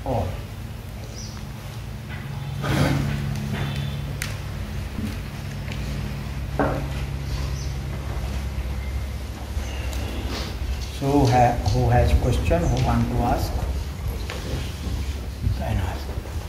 all. So who has question, who want to ask? Can ask.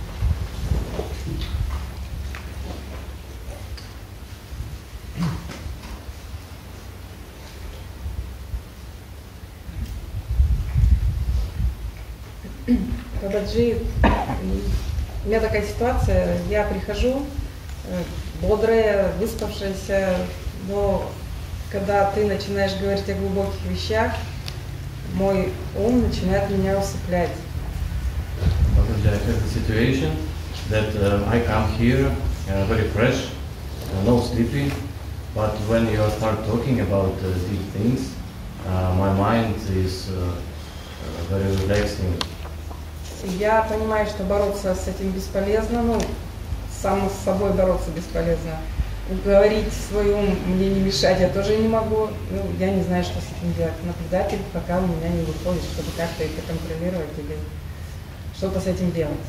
Бабаджи, у меня такая ситуация, я прихожу бодрая, выспавшаяся, но когда ты начинаешь говорить о глубоких вещах, мой ум начинает меня усыплять. Bhabaji, I have the situation that I come here very fresh, no sleepy, but when you start talking about deep things, my mind is very relaxing. Я понимаю, что бороться с этим бесполезно, сам с собой бороться бесполезно. Говорить свой ум мне не мешать я тоже не могу. Я не знаю, что с этим делать. Наблюдатель пока у меня не выходит, чтобы как-то это контролировать или что-то с этим делать.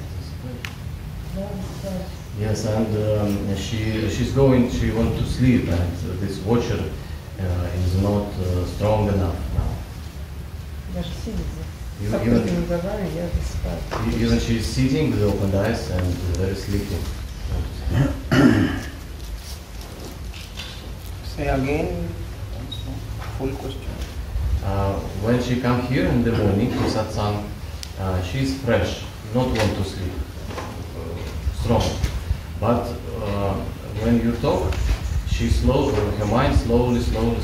Yes, and she wants to sleep, and this watcher is not strong enough now. Даже сидит с открытыми глазами, я засыпаю. Even she is sitting with open eyes and very sleepy. Say again, full question. When she come here in the morning to Satsang, she is fresh, not want to sleep, strong. But when you talk, her mind slowly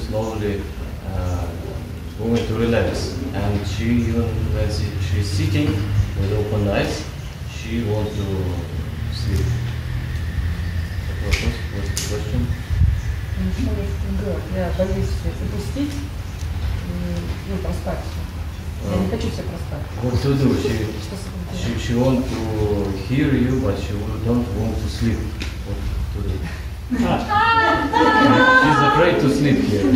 going to relax. And she even when she is sitting with open eyes, she want to sleep. What's the question? Ничего не с этим делать. Я боюсь запустить и проспать. Я не хочу все проспать. What to do? She want to hear you, but she don't want to sleep. What to do? She's afraid to sleep here.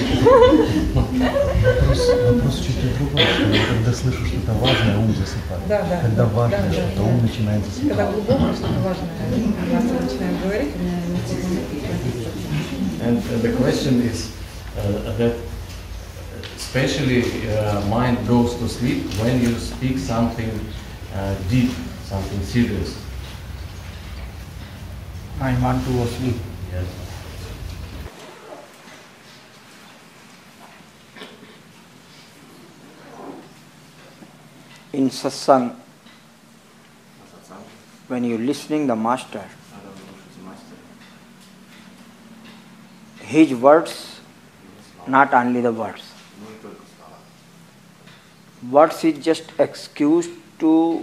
Вопрос чуть-чуть другой. Когда слышу что-то важное, ум засыпает. Да. Когда важное что-то, ум начинает засыпать. Когда глубокое что-то важное, я начинаю говорить, у меня не. And the question is that especially mind goes to sleep when you speak something deep, something serious. I want to go sleep. Yes. In satsang, when you're listening the master, his words, not only the words. Words is just excuse to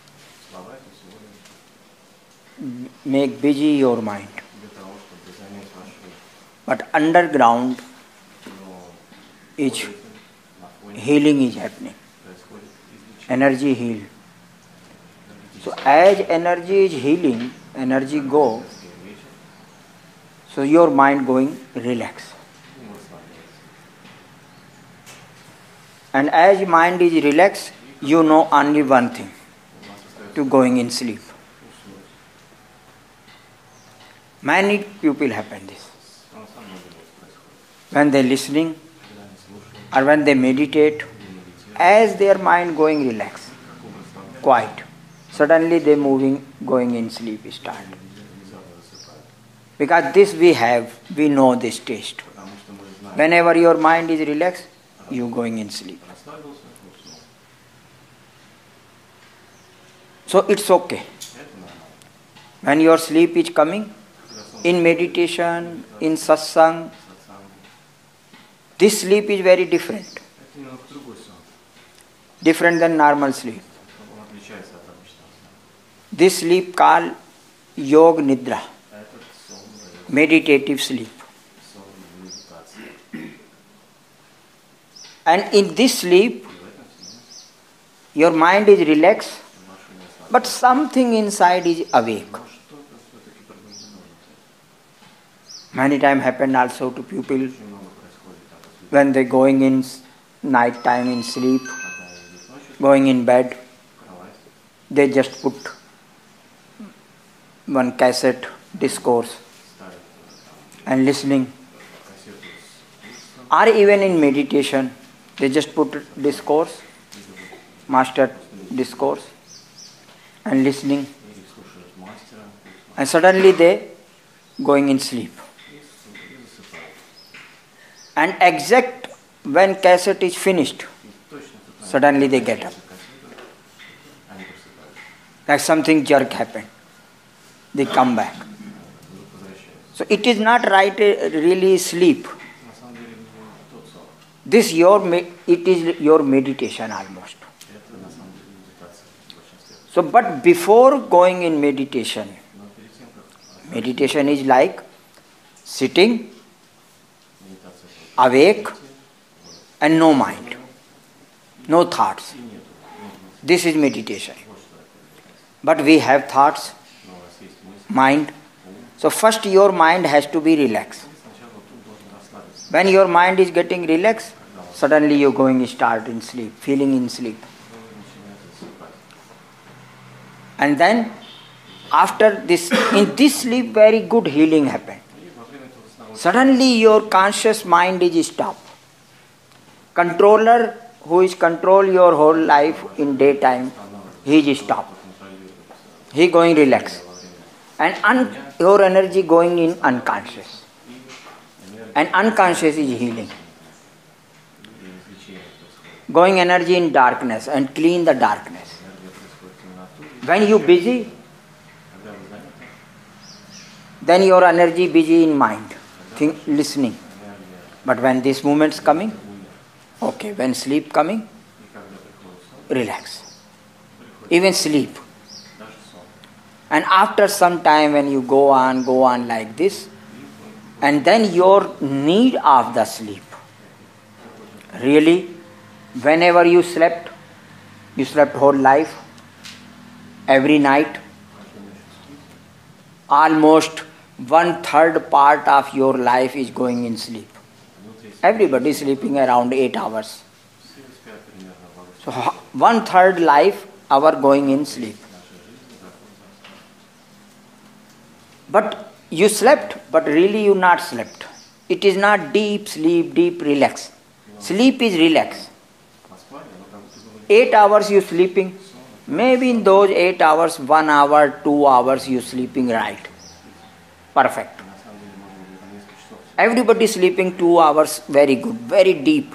make busy your mind. But underground is healing is happening. Energy heal. So as energy is healing, energy go, so your mind going relax. And as mind is relaxed, you know only one thing, to going in sleep. Many people happen this. When they listening or when they meditate, as their mind going relaxed, quiet, suddenly they moving, going in sleep start. Because this we know this taste. Whenever your mind is relaxed, you going in sleep. So it's okay. When your sleep is coming, in meditation, in satsang, this sleep is very different. Different than normal sleep. This sleep called Yog Nidra, meditative sleep. And in this sleep, your mind is relaxed, but something inside is awake. Many times happened also to people when they going in night time in sleep, going in bed, they just put one cassette, discourse, and listening. Or even in meditation, they just put discourse, master discourse, and listening. And suddenly they going in sleep. And exact when cassette is finished, suddenly they get up. Like something jerk happened. They come back. So it is not right really sleep. It is your meditation almost. So but before going in meditation is like sitting, awake, and no mind, no thoughts. This is meditation. But we have thoughts, mind. So first your mind has to be relaxed. When your mind is getting relaxed, suddenly you're going to start in sleep, feeling in sleep. And then after this, in this sleep, very good healing happened. Suddenly your conscious mind is stopped. Controller who is control your whole life in daytime, he is stopped. He going relax. And your energy going in unconscious. And unconscious is healing. Going energy in darkness and clean the darkness. When you busy, then your energy busy in mind, listening. But when these moments coming, okay, when sleep coming, relax. Even sleep. And after some time when you go on like this, and then your need of the sleep. Really, whenever you slept whole life, every night, almost 1/3 part of your life is going in sleep. Everybody is sleeping around 8 hours. So 1/3 life hour going in sleep. But you slept, but really you not slept. It is not deep sleep, deep relax. Sleep is relax. 8 hours you sleeping. Maybe in those 8 hours, 1 hour, 2 hours you sleeping right. Perfect. Everybody sleeping 2 hours, very good, very deep.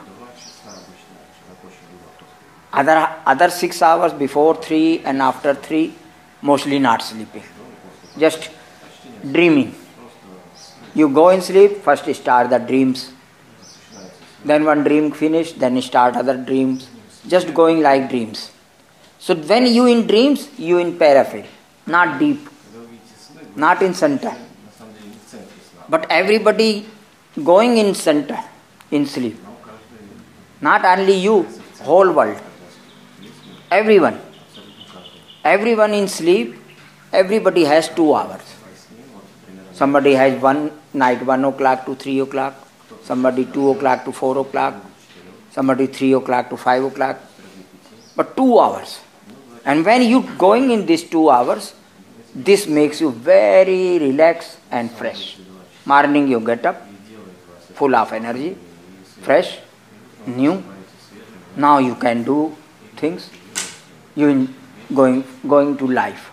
Other 6 hours before 3 and after 3, mostly not sleeping. Just dreaming. You go in sleep, first start the dreams. Then one dream finish, then start other dreams. Just going like dreams. So when you in dreams, you in periphery, not deep, not in center. But everybody going in center, in sleep. Not only you, whole world. Everyone. Everyone in sleep, everybody has 2 hours. Somebody has one night 1 o'clock to 3 o'clock. Somebody 2 o'clock to 4 o'clock. Somebody 3 o'clock to 5 o'clock. But 2 hours. And when you going in these 2 hours, this makes you very relaxed and fresh. Morning you get up, full of energy, fresh, new. Now you can do things. You going to life.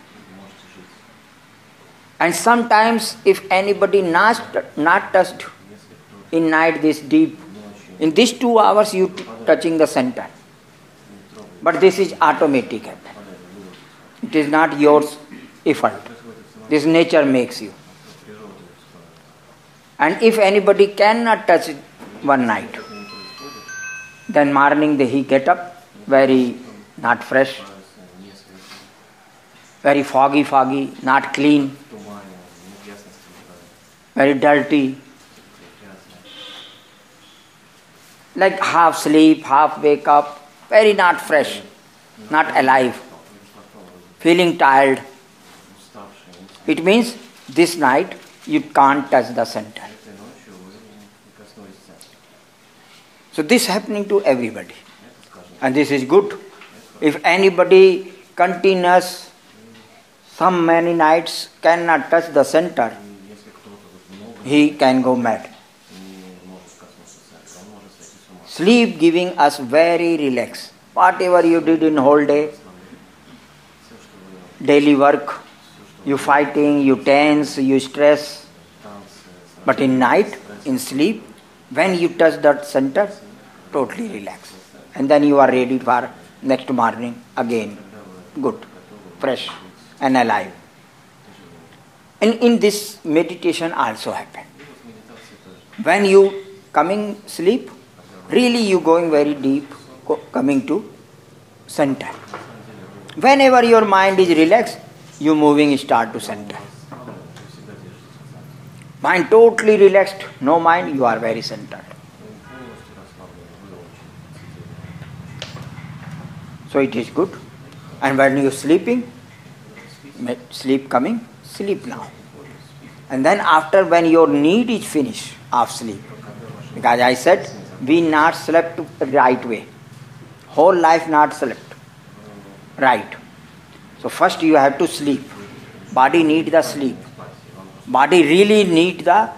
And sometimes if anybody not touched in night this deep, in these 2 hours you touching the center. But this is automatic. It is not yours effort. This nature makes you. And if anybody cannot touch it one night, then morning he get up very not fresh, very foggy, not clean, very dirty, like half sleep, half wake up, very not fresh, not alive, feeling tired. It means this night you can't touch the center. So this is happening to everybody. And this is good. If anybody continuous, some many nights cannot touch the center, he can go mad. Sleep giving us very relax. Whatever you did in whole day, daily work, you fighting, you tense, you stress. But in night, in sleep, when you touch that center, totally relax. And then you are ready for next morning again. Good, fresh and alive. And in this meditation also happen. When you coming sleep, really you going very deep, coming to center. Whenever your mind is relaxed, you moving start to center. Mind totally relaxed, no mind, you are very centered. So it is good. And when you are sleeping, sleep coming, sleep now. And then after, when your need is finished of sleep, because I said, we not slept right way. Whole life not slept right. So first you have to sleep. Body need the sleep. Body really need the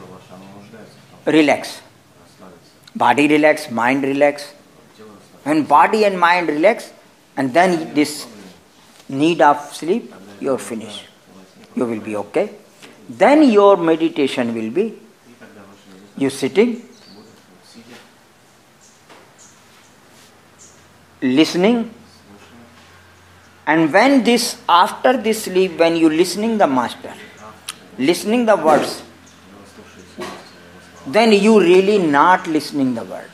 relax. Body relax, mind relax. When body and mind relax, and then this need of sleep, you are finished. You will be okay. Then your meditation will be, you sitting, listening, and when this, after this sleep, when you listening the master, listening the words, then you really not listening the word.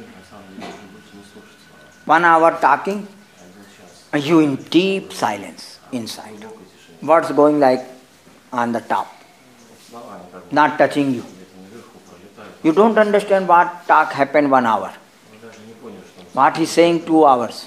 1 hour talking, you in deep silence inside. Words going like on the top, not touching you. You don't understand what talk happened 1 hour. What he's saying 2 hours.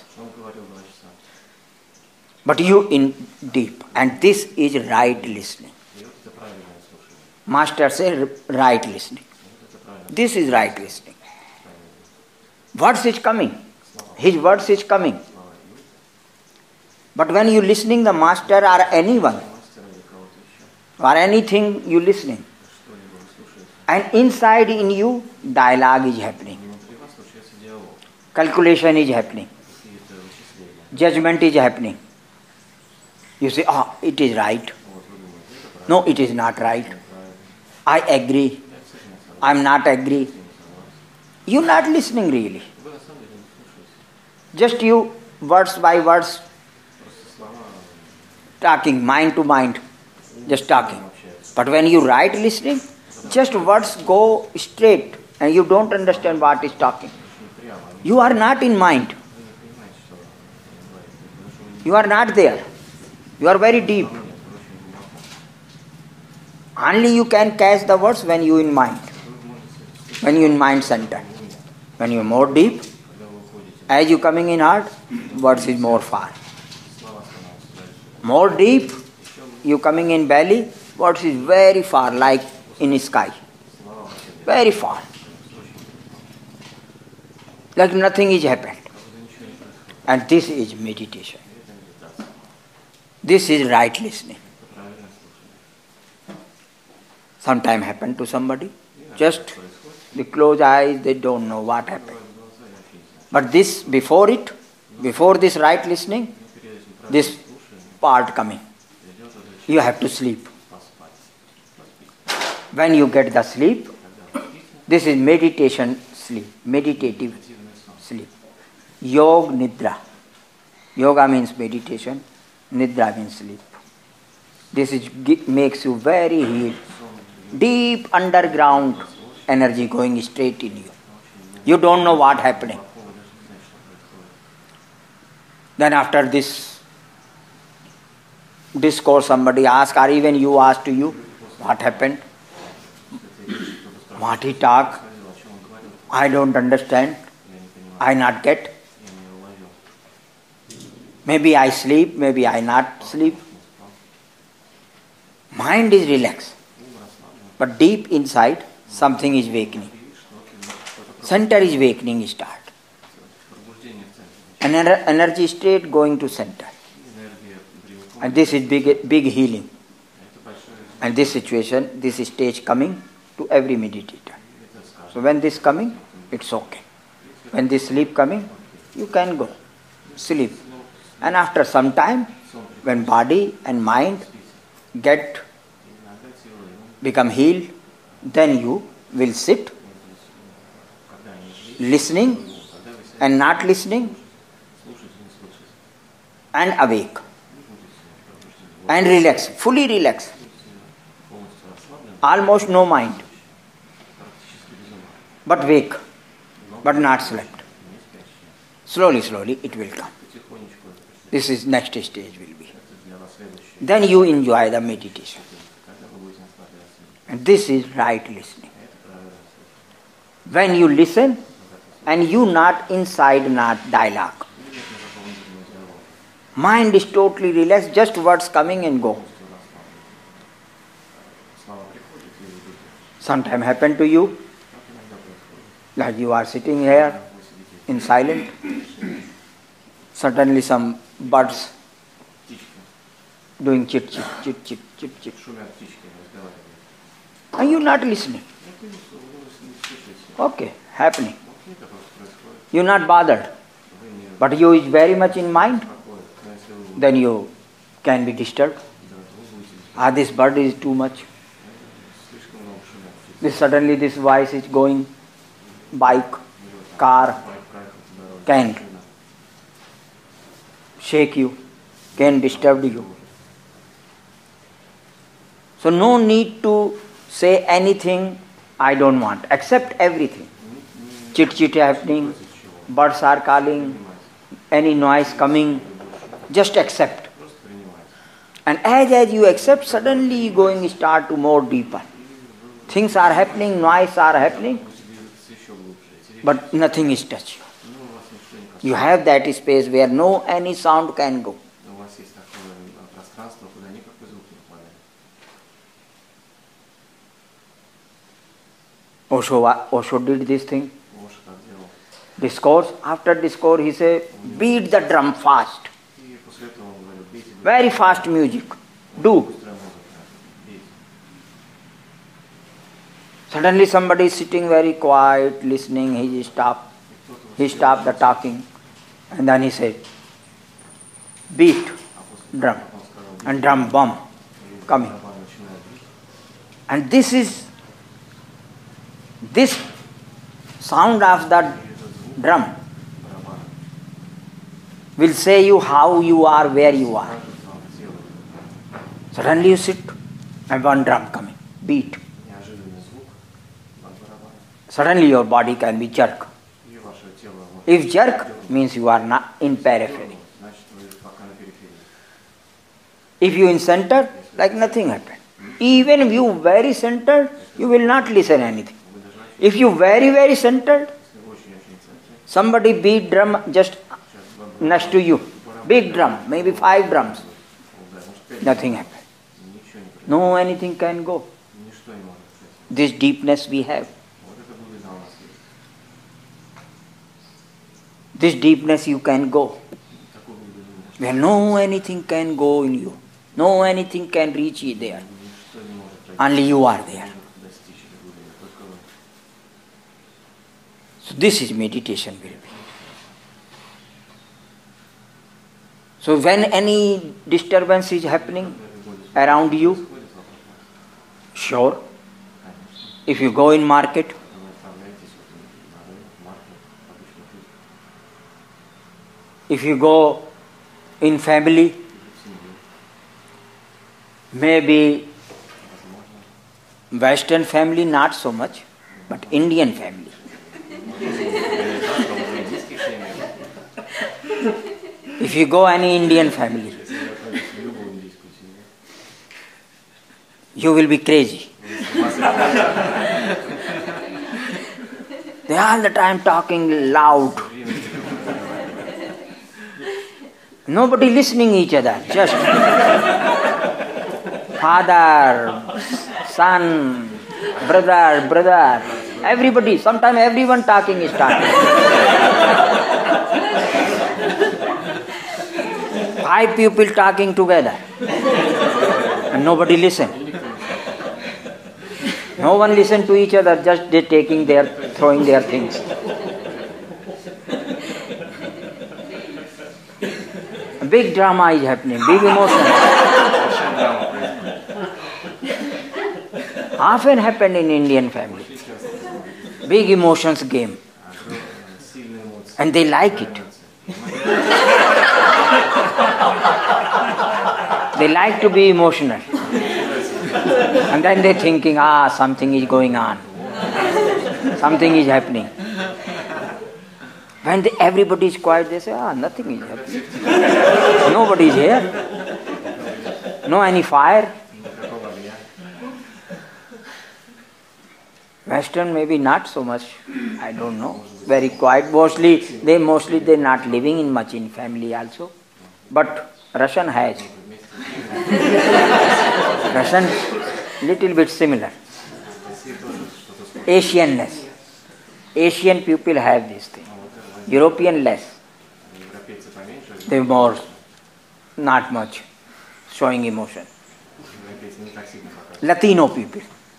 But you in deep. And this is right listening. Master said right listening. This is right listening. Words is coming. His words is coming. But when you listening the master or anyone, or anything you listening, and inside in you dialogue is happening. Calculation is happening. Judgment is happening. You say, oh, it is right. No, it is not right. I agree. I am not agree. You are not listening really. Just you words by words talking, mind to mind, just talking. But when you right listening, just words go straight and you don't understand what is talking. You are not in mind. You are not there. You are very deep. Only you can catch the words when you in mind. When you in mind center. When you are more deep, as you coming in heart, words is more far. More deep, you coming in belly, words is very far, like in sky. Very far. Like nothing is happened. And this is meditation. This is right listening. Sometime happened to somebody. Just they close eyes, they don't know what happened. But this, before this right listening, this part coming, you have to sleep. When you get the sleep, this is meditation sleep, meditative sleep. Yoga Nidra. Yoga means meditation, Nidra means sleep. This is, makes you very healed. Deep underground energy going straight in you. You don't know what happening. Then after this discourse, somebody asked, or even you asked to you, what happened? What he talk? I don't understand. I not get. Maybe I sleep, maybe I not sleep. Mind is relaxed. But deep inside, something is awakening. Center is awakening start. An energy state going to center. And this is big healing. And this situation, this stage coming to every meditator. So when this coming, it's okay. When this sleep coming, you can go sleep. And after some time, when body and mind become healed, then you will sit listening and not listening and awake and relax, fully relax. Almost no mind, but wake, but not slept. Slowly, slowly it will come. This is next stage will be. Then you enjoy the meditation. And this is right listening. When you listen and you not inside, not dialogue. Mind is totally relaxed, just words coming and go. Sometime happen to you, like you are sitting here in silent, suddenly some birds doing chit chit, chit chit, chit chit. And you not listening. Okay, happening. You not bothered. But you is very much in mind, then you can be disturbed. This bird is too much. Suddenly this voice is going, bike, car, can shake you, can disturb you. So no need to say anything I don't want, accept everything. Chit chit happening, birds are calling, any noise coming, just accept. And as you accept, suddenly going start to more deeper. Things are happening, noise are happening, but nothing is touch you. You have that space where no any sound can go. Osho did this thing. Discourse, after discourse he said, beat the drum fast. Very fast music. Do. Suddenly somebody is sitting very quiet, listening, he stopped the talking, and then he said, beat drum, and drum bomb coming. And this sound of the drum will say you how you are, where you are. Suddenly you sit and one drum coming, beat. Suddenly your body can be jerk. If jerk means you are not in periphery. If you in center, like nothing happened. Even if you very centered, you will not listen anything. If you very, very centered, somebody beat drum just next to you. Big drum, maybe 5 drums. Nothing happened. No anything can go. This deepness we have. This deepness you can go. Where no anything can go in you. No anything can reach you there. Only you are there. So this is meditation will be. So when any disturbance is happening around you, sure, if you go in market, if you go in family, maybe Western family not so much, but Indian family. If you go any Indian family, you will be crazy. They all the time talking loud. Nobody listening each other, just father, son, brother, everybody, sometimes everyone talking is starting. 5 people talking together. And nobody listen. No one listen to each other, just they throwing their things. A big drama is happening, big emotion. Often happened in Indian family. Big emotions game. And they like it. They like to be emotional. And then they're thinking, something is going on. Something is happening. When everybody is quiet, they say, nothing is happening. Nobody is here. No any fire. Western maybe not so much, I don't know. Very quiet. Mostly they're not living much in family also. But Russian has. Russian little bit similar. Asian less. Asian people have this thing. European less. They more, not much showing emotion. Latino people.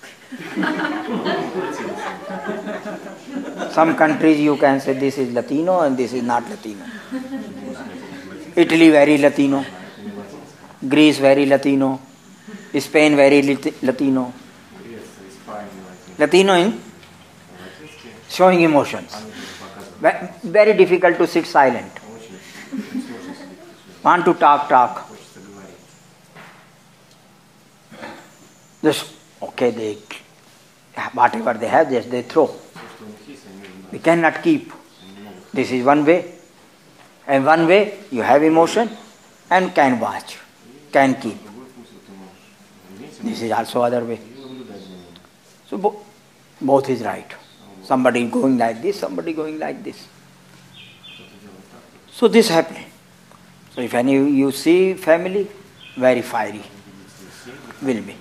Some countries you can say this is Latino and this is not Latino. Italy very Latino. Greece very Latino. Spain very Latino. Latino in showing emotions. Very difficult to sit silent. Want to talk. Just okay, whatever they have, just they throw. We cannot keep. This is one way. And one way you have emotion and can watch, can keep. This is also other way. So both is right. Somebody going like this, somebody going like this. So this happening. So if any you see family, very fiery will be.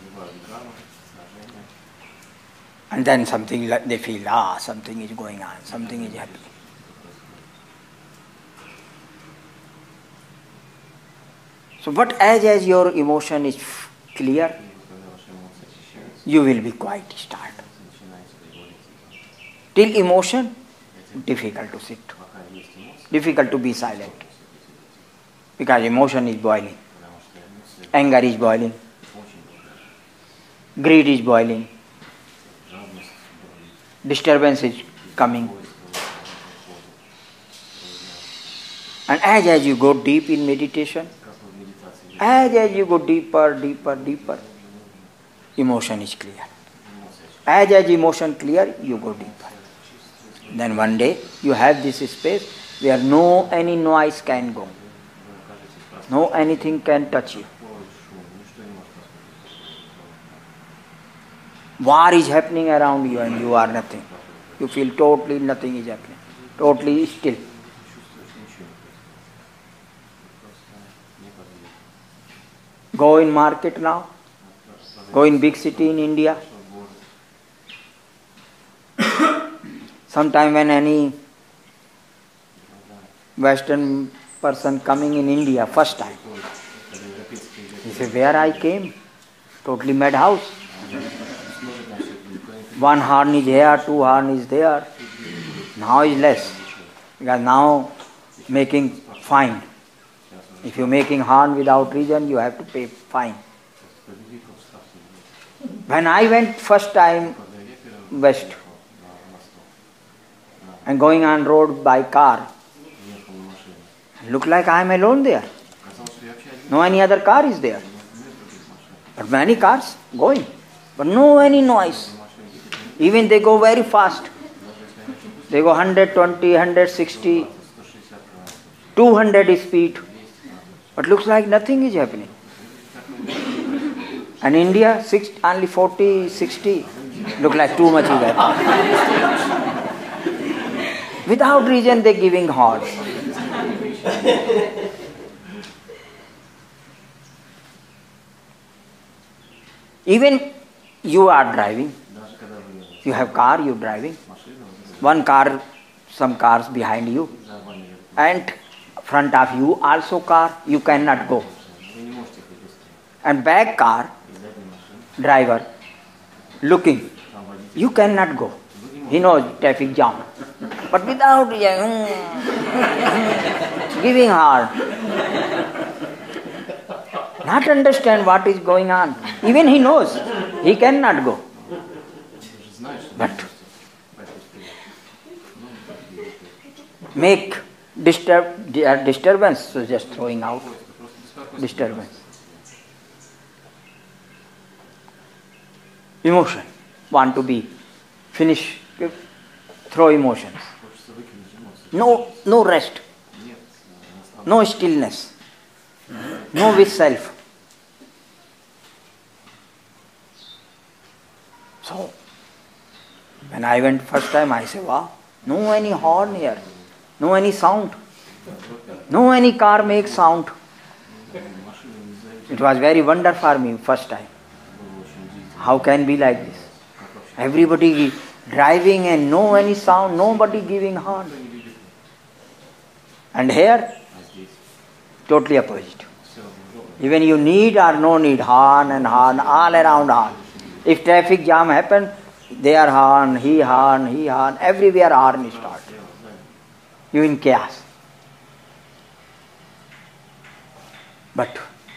And then something like they feel, something is going on, something is happening. So but as your emotion is clear, you will be quite start. Till emotion, difficult to sit. Difficult to be silent. Because emotion is boiling. Anger is boiling. Greed is boiling. Disturbance is coming. And as you go deep in meditation, as you go deeper, emotion is clear. As emotion clear, you go deeper. Then one day you have this space where no any noise can go. No anything can touch you. War is happening around you and you are nothing. You feel totally nothing is happening. Totally still. Go in market now. Go in big city in India. Sometime when any Western person coming in India first time, he say, where I came? Totally mad house. One horn is here, two horn is there. Now is less. Because now making fine. If you're making horn without reason, you have to pay fine. When I went first time west and going on road by car, look like I am alone there. No any other car is there. But many cars going. But no any noise. Even they go very fast. They go 120, 160, 200 speed. But looks like nothing is happening. And India, only 40, 60. Look like too much is happening. Without reason they giving horns. Even you are driving. You have car, you driving. One car, some cars behind you. And Front of you also car, you cannot go. And back car, driver, looking, you cannot go. He knows traffic jam. But without giving hard, not understand what is going on. Even he knows, he cannot go. But make disturbance, so just throwing out disturbance. Emotion, want to be finish, throw emotions. No rest, no stillness, no with self. So, when I went first time, I said, wow, no any horn here, no any sound, no any car makes sound. It was very wonder for me first time. How can be like this? Everybody driving and no any sound, nobody giving horn. And here, totally opposite. Even you need or no need, horn and horn, all around horn. If traffic jam happen, there horn, he horn, everywhere horn is start. You in chaos. But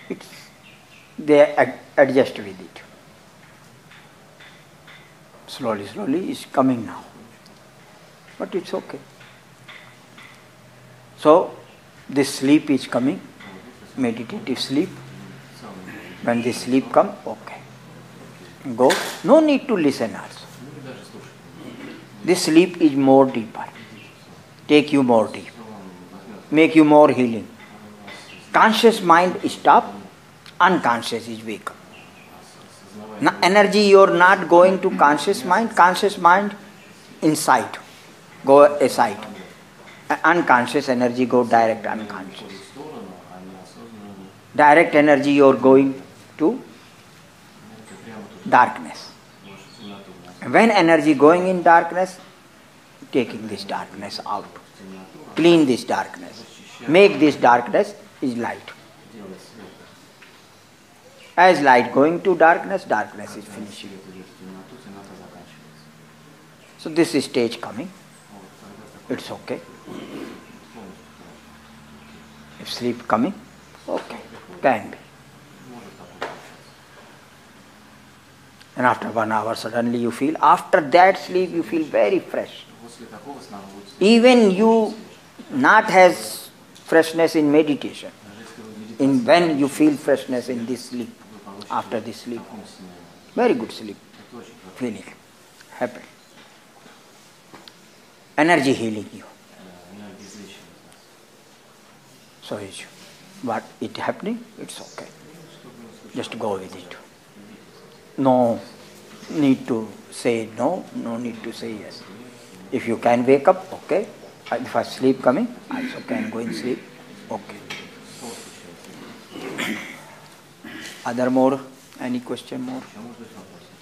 they adjust with it. Slowly it's coming now. But it's okay. So, this sleep is coming, meditative sleep. When this sleep comes, okay. Go. No need to listen also. This sleep is more deeper. Take you more deep. Make you more healing. Conscious mind stop, unconscious is wake up. Energy you're not going to conscious mind inside, go aside. Unconscious energy go direct unconscious. Direct energy you're going to darkness. When energy going in darkness, taking this darkness out. Clean this darkness. Make this darkness is light. As light going to darkness, darkness is finishing. So this is stage coming. It's okay. If sleep coming, okay, can be. And after 1 hour suddenly you feel, after that sleep you feel very fresh. Even you not has freshness in meditation. When you feel freshness in this sleep, after this sleep, very good sleep, feeling happy. Energy healing you. So it's what it happening, it's okay. Just go with it. No need to say no, no need to say yes. If you can wake up, okay. If I sleep coming, also can go in sleep, okay. Other more? Any question more?